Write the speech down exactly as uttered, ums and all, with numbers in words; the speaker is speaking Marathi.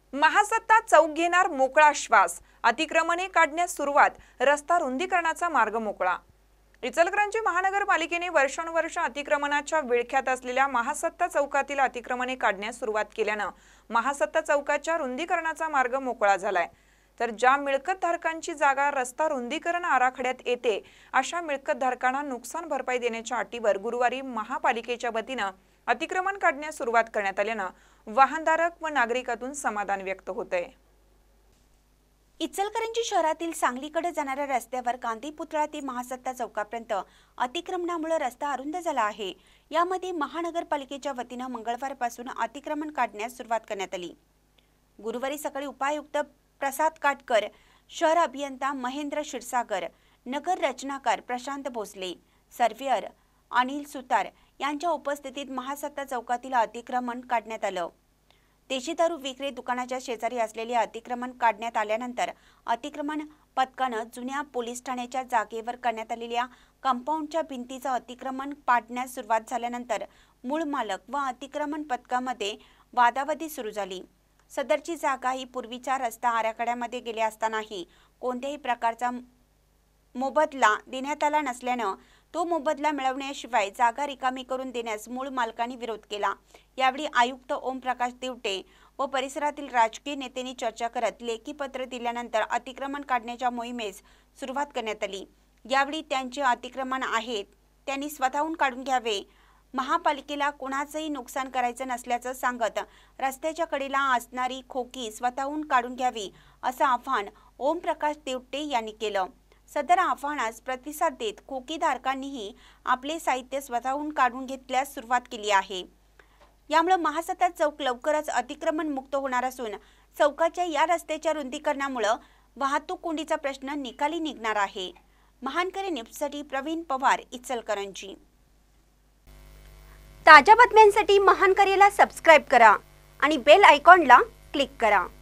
महासत्ता चौक घेणार मोकळा श्वास, अतिक्रमणे काढण्यास सुरुवात, रस्ता रुंदीकरणाचा मार्ग मोकळा। इचलकरंजी महानगरपालिकेने वर्षानुवर्ष अतिक्रमणाच्या विळख्यात असलेल्या महासत्ता चौकातील अतिक्रमणे काढण्यास सुरुवात केल्याने महासत्ता चौकाच्या रुंदीकरणाचा मार्ग मोकळा झालाय। तर ज्या मिळकतधारकांची जागा रस्ता रुंदीकरण आराखड्यात येते अशा मिळकतधारकांना नुकसान भरपाई देण्याच्या अटीवर गुरुवारी महापालिकेच्या वतीने अतिक्रमण काढण्यास सुरुवात करण्यात आल्याने वाहनधारक व नागरिकांतून समाधान व्यक्त होते। इचलकरंजी शहरातील सांगलीकडे जाणाऱ्या रस्त्यावर गांधी पुतळा ते महासत्ता चौकापर्यंत अतिक्रमणामुळे रस्ता अरुंद झाला आहे। यामध्ये महानगरपालिकेच्या वतीने मंगळवारपासून अतिक्रमण काढण्यास सुरुवात करण्यात आली। गुरुवारी सकाळी उपायुक्त प्रसाद काटकर, शहर अभियंता महेंद्र क्षीरसागर, नगर रचनाकार प्रशांत भोसले, सर्वेयर अनिल सुतार यांच्या उपस्थितीत महासत्ता चौकातील अतिक्रमण काढण्यात आलं। देशी दारू विक्री दुकानाच्या शेजारी असलेले अतिक्रमण काढण्यात आल्यानंतर अतिक्रमण पथकाने जुन्या पोलीस ठाण्याच्या जागेवर करण्यात आलेल्या कंपाऊंडच्या भिंतीचं अतिक्रमण पाडण्यास सुरुवात झाल्यानंतर मूळ मालक व अतिक्रमण पथकामध्ये वादावादी सुरू झाली। सदरची जागा ही पूर्वीच्या रस्ता आराखड्यामध्ये गेली असतानाही कोणत्याही प्रकारचा मोबदला देण्यात आला नसल्याने तो मोबदला मिळवण्याशिवाय जागा रिकामी करून देण्यास मूळ मालकांनी विरोध केला। यावेळी आयुक्त ओमप्रकाश दिवटे व परिसरातील राजकीय नेत्यांनी चर्चा करत लेखी पत्र दिल्यानंतर अतिक्रमण काढण्याच्या मोहिमेस सुरुवात करण्यात आली। यावेळी त्यांचे अतिक्रमण आहेत त्यांनी स्वतःहून काढून घ्यावे, महापालिकेला कोणाचंही नुकसान करायचं नसल्याचं सांगत रस्त्याच्या कडेला असणारी खोकी स्वतःहून काढून घ्यावी असं आवाहन ओमप्रकाश दिवटे यांनी केलं। सदर आव्हानास प्रतिसाद देत खोकीधारकांनीही आपले साहित्य स्वतःहून काढून घेतल्यास सुरुवात केली आहे। यामुळे महासत्ता चौक लवकरच अतिक्रमण मुक्त होणार असून चौकाच्या या रस्त्याच्या रुंदीकरणामुळे वाहतूक कोंडीचा प्रश्न निकाली निघणार आहे। महानकरी न्यूजसाठी प्रवीण पवार, इचलकरंजी। ताज्या बातम्यांसाठी महानकरीला सबस्क्राइब करा आणि बेल आयकॉनला क्लिक करा।